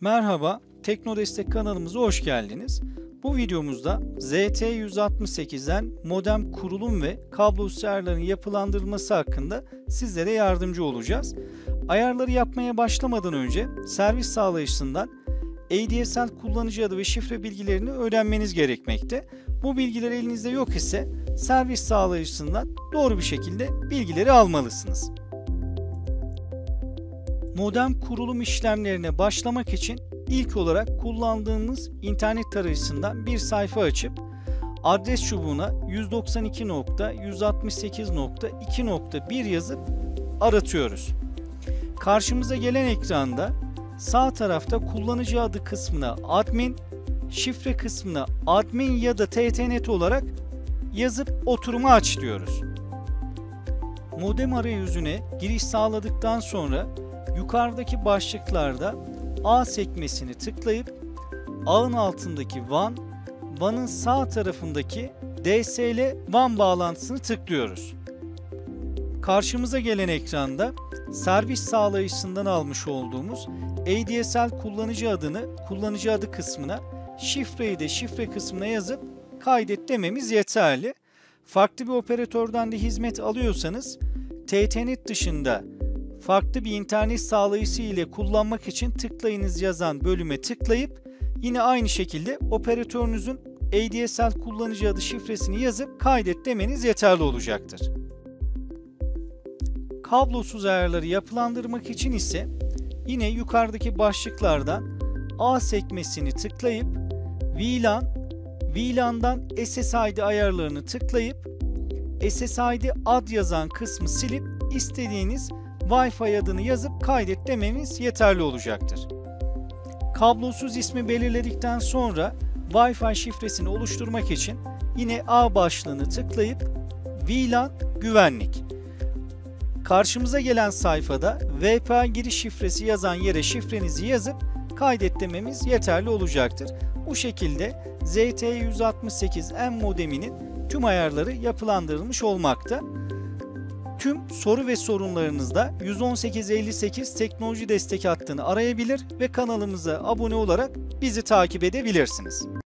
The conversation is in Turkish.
Merhaba, Teknodestek kanalımıza hoş geldiniz. Bu videomuzda ZT168'den modem kurulum ve kablosuz ayarların yapılandırılması hakkında sizlere yardımcı olacağız. Ayarları yapmaya başlamadan önce servis sağlayıcısından ADSL kullanıcı adı ve şifre bilgilerini öğrenmeniz gerekmekte. Bu bilgiler elinizde yok ise servis sağlayıcısından doğru bir şekilde bilgileri almalısınız. Modem kurulum işlemlerine başlamak için ilk olarak kullandığımız internet tarayıcısından bir sayfa açıp adres çubuğuna 192.168.2.1 yazıp aratıyoruz. Karşımıza gelen ekranda sağ tarafta kullanıcı adı kısmına admin, şifre kısmına admin ya da ttnet olarak yazıp oturumu aç diyoruz. Modem arayüzüne giriş sağladıktan sonra yukarıdaki başlıklarda A sekmesini tıklayıp ağın altındaki WAN, WAN'ın sağ tarafındaki DSL WAN bağlantısını tıklıyoruz. Karşımıza gelen ekranda servis sağlayıcısından almış olduğumuz ADSL kullanıcı adını kullanıcı adı kısmına, şifreyi de şifre kısmına yazıp kaydet dememiz yeterli. Farklı bir operatörden de hizmet alıyorsanız ttnet dışında farklı bir internet sağlayıcısı ile kullanmak için tıklayınız yazan bölüme tıklayıp yine aynı şekilde operatörünüzün ADSL kullanıcı adı şifresini yazıp kaydet demeniz yeterli olacaktır. Kablosuz ayarları yapılandırmak için ise yine yukarıdaki başlıklardan A sekmesini tıklayıp VLAN'dan SSID ayarlarını tıklayıp SSID ad yazan kısmı silip istediğiniz Wi-Fi adını yazıp kaydet dememiz yeterli olacaktır. Kablosuz ismi belirledikten sonra Wi-Fi şifresini oluşturmak için yine A başlığını tıklayıp VLAN güvenlik. Karşımıza gelen sayfada VPN giriş şifresi yazan yere şifrenizi yazıp kaydet dememiz yeterli olacaktır. Bu şekilde ZT168M modeminin tüm ayarları yapılandırılmış olmakta. Tüm soru ve sorunlarınızda 11858 teknoloji destek hattını arayabilir ve kanalımıza abone olarak bizi takip edebilirsiniz.